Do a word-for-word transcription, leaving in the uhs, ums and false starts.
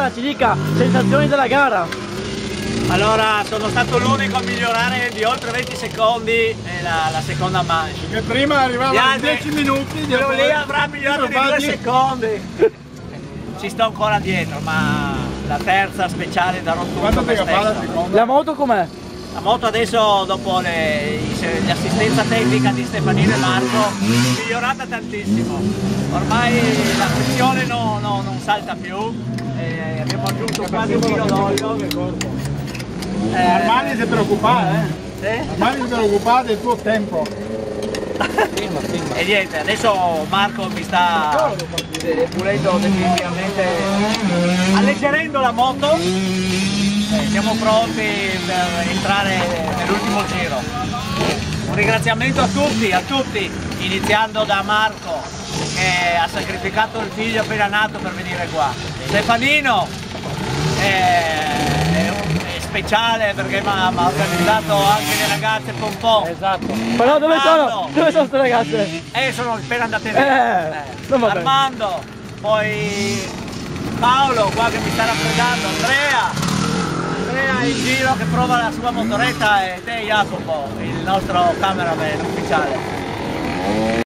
gara, ci dica, sensazioni della gara. Allora, sono stato l'unico a migliorare di oltre venti secondi la, la seconda manche. Che prima arrivava a dieci minuti, quello lì avrà migliorato di due secondi. Ci sto ancora dietro, ma la terza speciale darò tutto. Quanto te fa la seconda? La moto com'è? La moto adesso, dopo l'assistenza tecnica di Stefanino e Marco, è migliorata tantissimo. Ormai la pressione no, no, non salta più, e abbiamo aggiunto quasi un chilo d'olio. Eh, Armani si preoccupa, eh? Sì? Armani si preoccupa del tuo tempo. E niente, adesso Marco mi sta pulendo definitivamente, alleggerendo la moto. Eh, siamo pronti per entrare nell'ultimo giro. Un ringraziamento a tutti, a tutti, iniziando da Marco che ha sacrificato il figlio appena nato per venire qua. Stefanino è, è speciale perché mi ha organizzato anche le ragazze pompon. Esatto. Però dove sono? Dove sono queste ragazze? Eh, sono appena andate via. Eh, non va bene. Armando, poi Paolo qua che mi sta raffreddando, Andrea. Andrea in giro che prova la sua motoretta e te Jacopo, il nostro cameraman ufficiale.